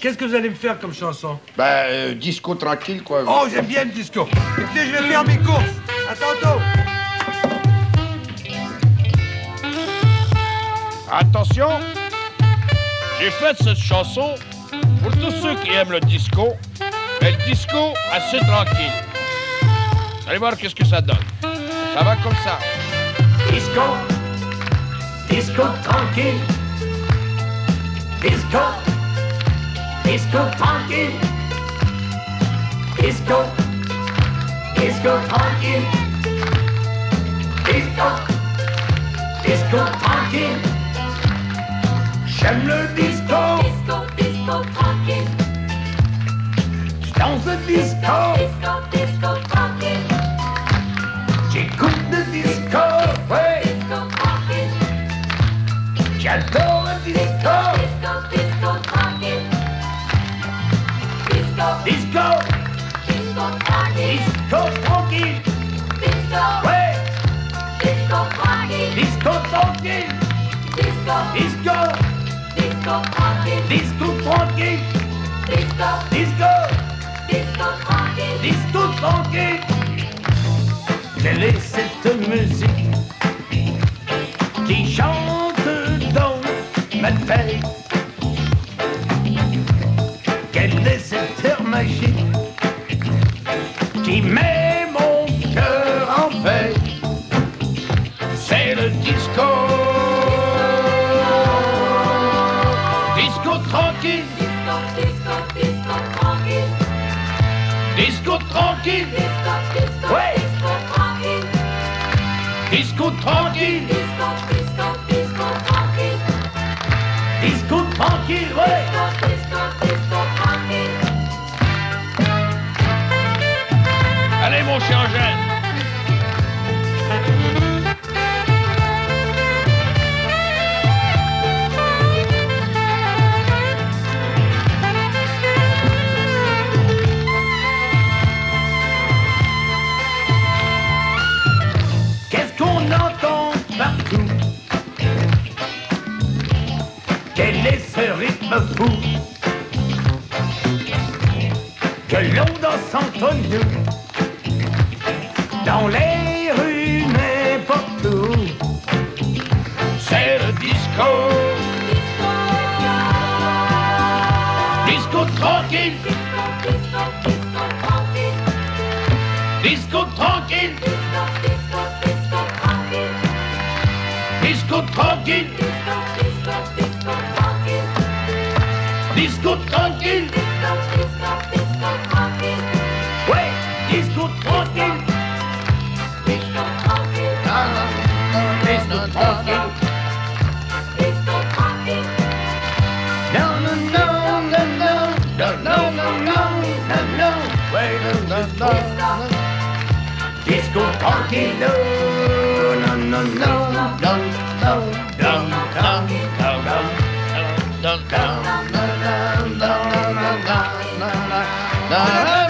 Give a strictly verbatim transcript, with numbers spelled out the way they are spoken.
qu'est-ce que vous allez me faire comme chanson? Bah, euh, disco tranquille, quoi. Oh, j'aime bien le disco. Écoutez, je vais faire mes courses. À tantôt. Attention, j'ai fait cette chanson pour tous ceux qui aiment le disco, mais le disco assez tranquille. Vous allez voir qu'est-ce que ça donne. Ça va comme ça. Disco, disco tranquille. Disco, disco tranquille. Disco, disco tranquille. Disco, disco tranquille. J'aime le disco. Disco, disco tranquille. J'danse le disco. Disco, disco tranquille. J'écoute le disco. Ouais. Disco tranquille. J'adore le disco. Disco, disco tranquille. Disco, disco. Disco tranquille. Disco tranquille. Disco. Ouais. Disco tranquille. Disco tranquille. Disco. Disco. Disco tranquille. Disco tranquille. Disco. Disco. Disco tranquille. Disco tranquille. Quelle est cette musique qui chante dans ma tête? Quel est cet air magique qui met mon cœur en fête? C'est le disco. Disco tranquille. Disco, disco, disco tranquille. Disco tranquille. Disco, disco, ouais. Disco tranquille. Disco tranquille. Disco, disco, disco tranquille. Disco tranquille, ouais. Disco, disco, disco tranquille. Allez, mon chien Eugène. Partout. Quel est ce rythme fou que l'on danse entre nous dans les rues n'importe où? C'est le disco. Disco tranquille. Disco, disco tranquille. Disco tranquille. Disco tranquille. Disco, disco, disco tranquille. Disco tranquille. Disco, disco, disco tranquille. Ouais, disco tranquille. Disco tranquille. Disco tranquille. Disco tranquille. No, no, no, no, no, no, no, no, no, no, no. Wait a minute. Disco tranquille. No, no, no, no, no. Down, down, down, down, down, down, down, down, down, down, down, down, down, down, down.